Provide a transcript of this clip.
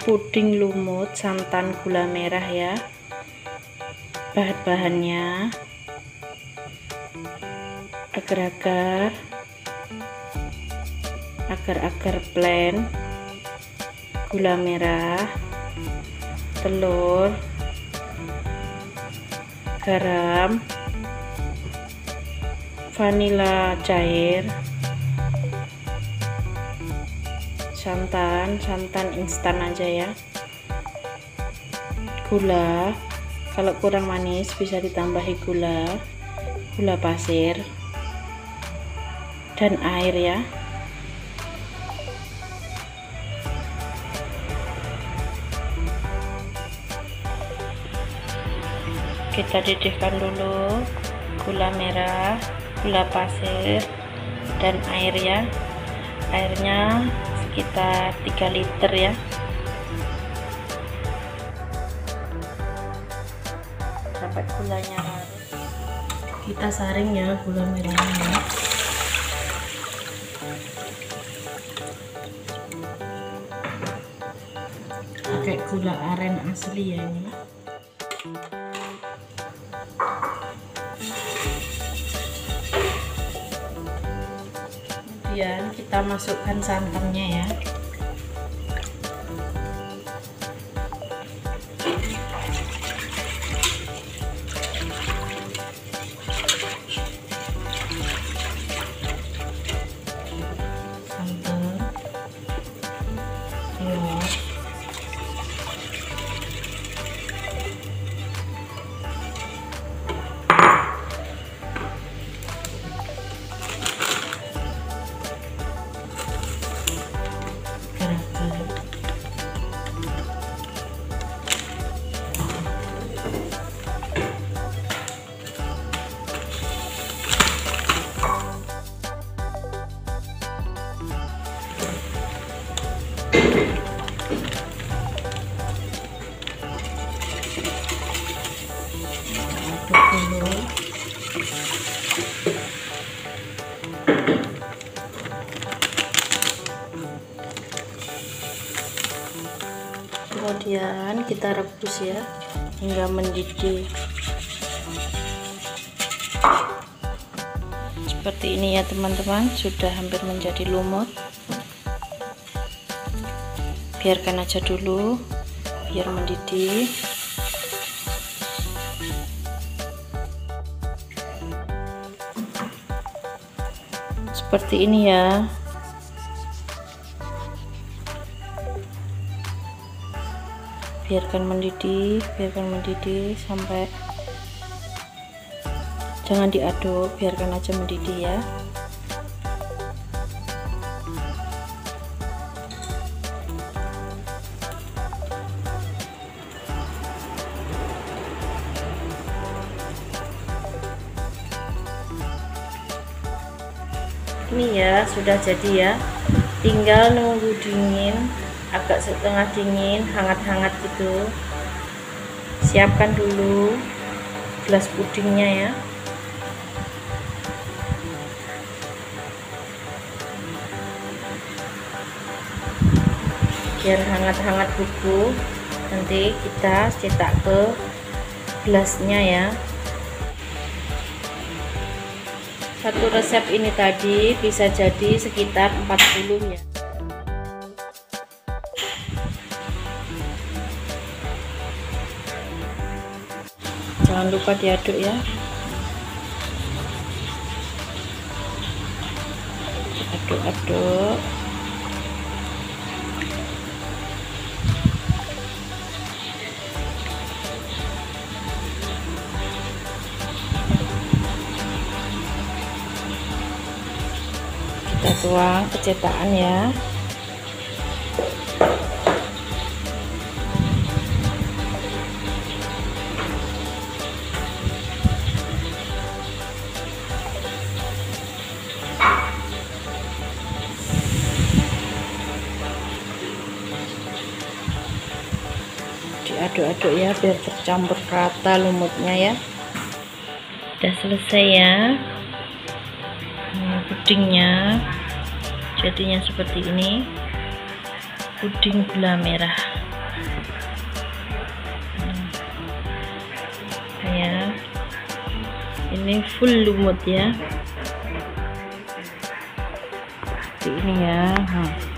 puding lumut santan gula merah ya. Bahan-bahannya agar-agar plain, gula merah, telur, garam, vanila cair, santan instan aja ya, gula, kalau kurang manis bisa ditambahi gula pasir, dan air ya. Kita didihkan dulu gula merah, gula pasir, dan air ya. Airnya sekitar 3 liter ya. Sampai gulanya larut. Kita saring ya gula merahnya. Pakai gula aren asli ya ini. Kemudian kita masukkan santannya ya. Santan, telur, kemudian kita rebus ya hingga mendidih seperti ini ya teman-teman. Sudah hampir menjadi lumut, biarkan aja dulu biar mendidih. Seperti ini ya. Biarkan mendidih sampai, jangan diaduk, biarkan aja mendidih ya. Ini ya sudah jadi ya, tinggal nunggu dingin, agak setengah dingin, hangat-hangat gitu. Siapkan dulu gelas pudingnya ya. Biar hangat-hangat buku, nanti kita cetak ke gelasnya ya. Satu resep ini tadi bisa jadi sekitar 40 ya. Jangan lupa diaduk ya. Aduk-aduk. Kita tuang ke cetakan ya. Diaduk-aduk ya biar tercampur rata lumutnya ya. Udah selesai ya. Pudingnya jadinya seperti ini, puding gula merah. ya. Ini full lumut ya, seperti ini ya.